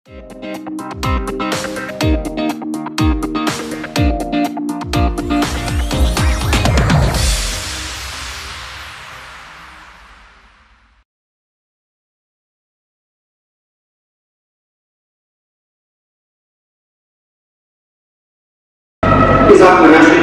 Isaac Menashe.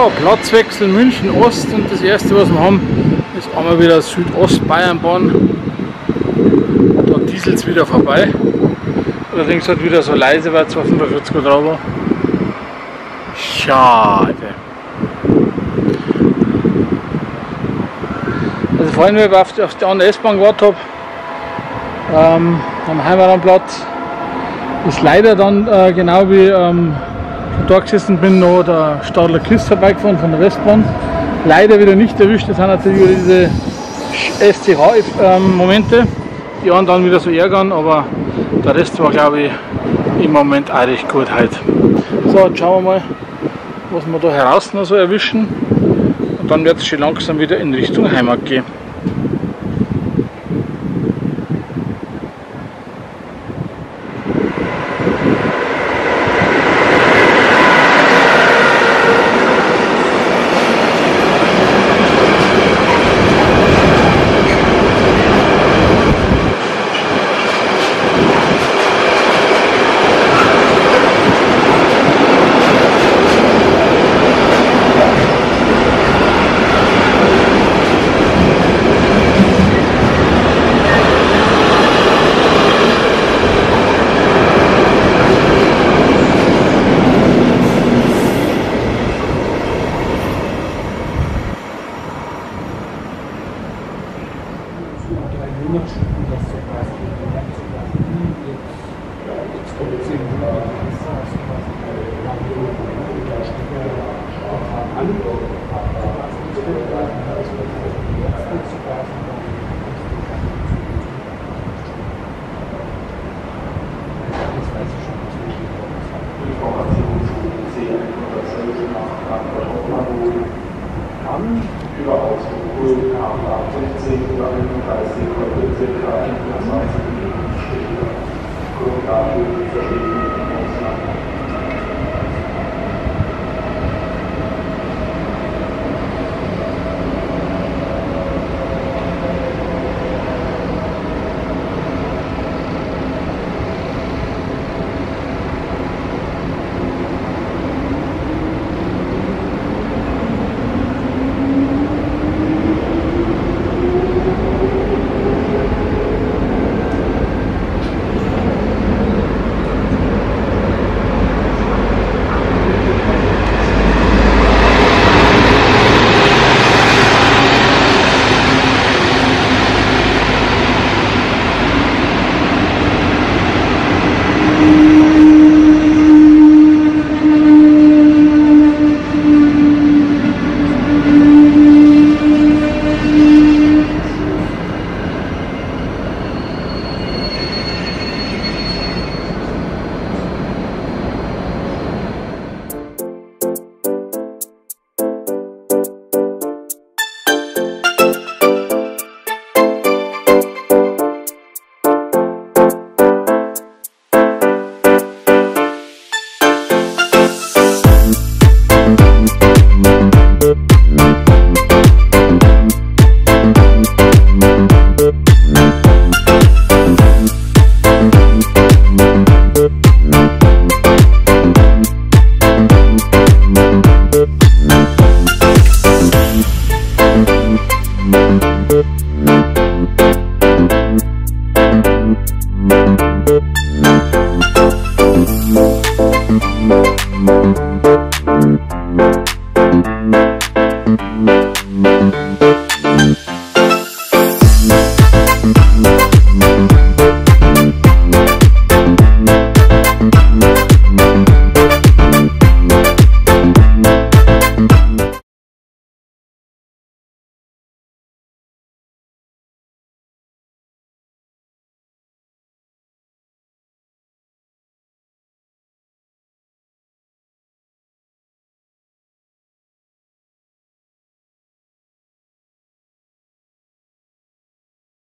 Ja, Platzwechsel München Ost und das erste was wir haben ist einmal wieder Südostbayernbahn. Da dieselt es wieder vorbei. Allerdings hat wieder so leise, weil 245 drauf war. Schade. Also vorhin, wenn ich auf die andere S-Bahn gewartet habe, am Heimatplatz, ist leider dann genau wie da gesessen bin, noch der Stadler Kiss vorbeigefahren von der Westbahn. Leider wieder nicht erwischt, das sind natürlich wieder diese SCH-Momente, die einen dann wieder so ärgern, aber der Rest war, glaube ich, im Moment auch recht gut heute. So, jetzt schauen wir mal, was wir da heraus noch so erwischen und dann wird es schon langsam wieder in Richtung Heimat gehen. Überaus gut, K 16 oder 31, ca.